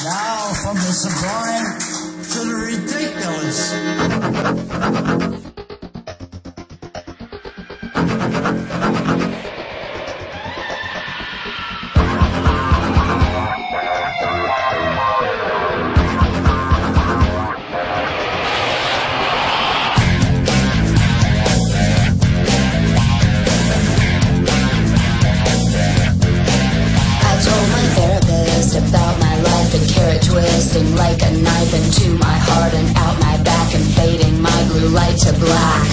Now from the sublime to the ridiculous. About my life and carrot twisting like a knife into my heart and out my back and fading my blue light to black.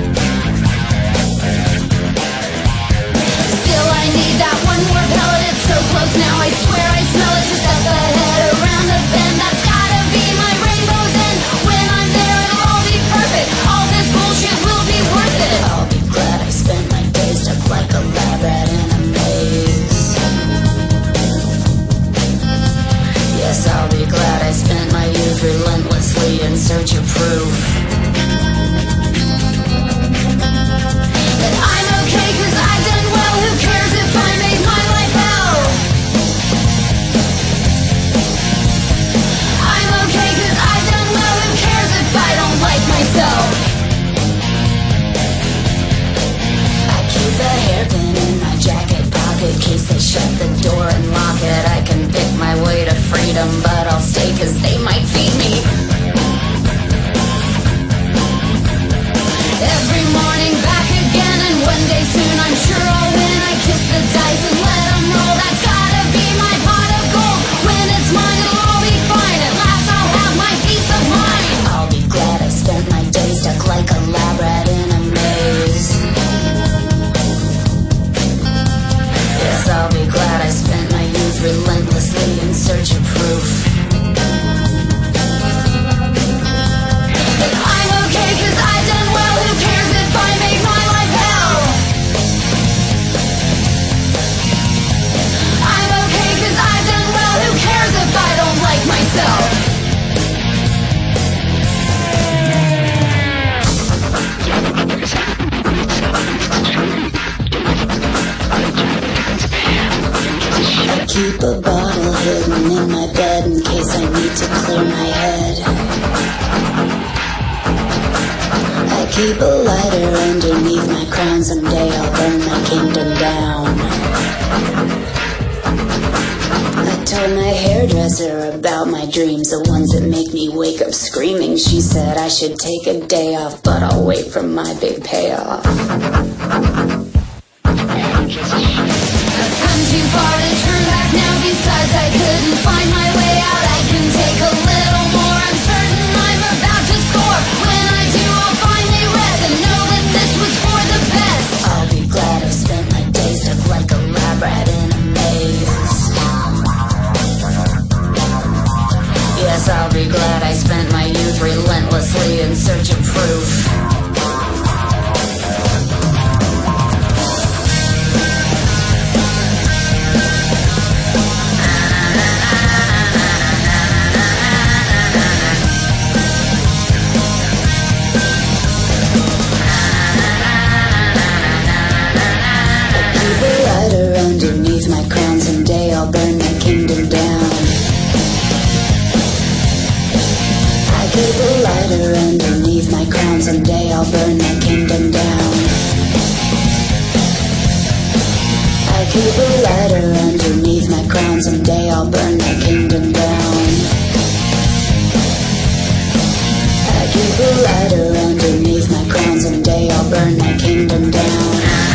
Still I need that one more pellet, it's so close now, I swear I smell it. Just up ahead around the bend, that's gotta be my rainbow's end. When I'm there it'll all be perfect, all this bullshit will be worth it. I'll be glad I spent my days stuck like a lab rat in a maze. Yes, I'll be glad I spent my youth relentlessly in search of proof that I'm okay, 'cause I've done well. Who cares if I made my life hell? I'm okay 'cause I've done well. Who cares if I don't like myself? I keep a hairpin in my jacket pocket in case they shut the door and lock it. I can pick my way to freedom, but I'll stay 'cause they might feed me. Every morning back again, and one day soon I'm sure I'll win. I kiss the dice and let them roll, that's gotta be my pot of gold. When it's mine it'll all be fine, at last I'll have my peace of mind. I'll be glad I spent my days stuck like a lab rat in a maze. Yes, I'll be glad I spent my youth relentlessly in search of proof that I'm okay 'cause I've done well. Who cares if I make my life hell? I'm okay 'cause I've done well. Who cares if I don't like myself? I keep a bottle hidden in my bed in case I need to clear my head. I keep a lighter underneath my crown, someday I'll burn my kingdom down. I told my hairdresser about my dreams, the ones that make me wake up screaming. She said I should take a day off, but I'll wait for my big payoff. I've come too far to turn back now, besides I couldn't find my way out. I can take a little more, I'm certain I'm about to score. When I do I'll finally rest and know that this was for the best. I'll be glad I spent my days stuck like a lab rat in a maze. Yes, I'll be glad I spent my youth relentlessly in search of proof. Underneath my crown, someday I'll burn my kingdom down. I keep a lighter underneath my crown, someday I'll burn my kingdom down. I keep a lighter underneath my crown, someday I'll burn my kingdom down. I keep a lighter underneath my crown, someday I'll burn my kingdom down.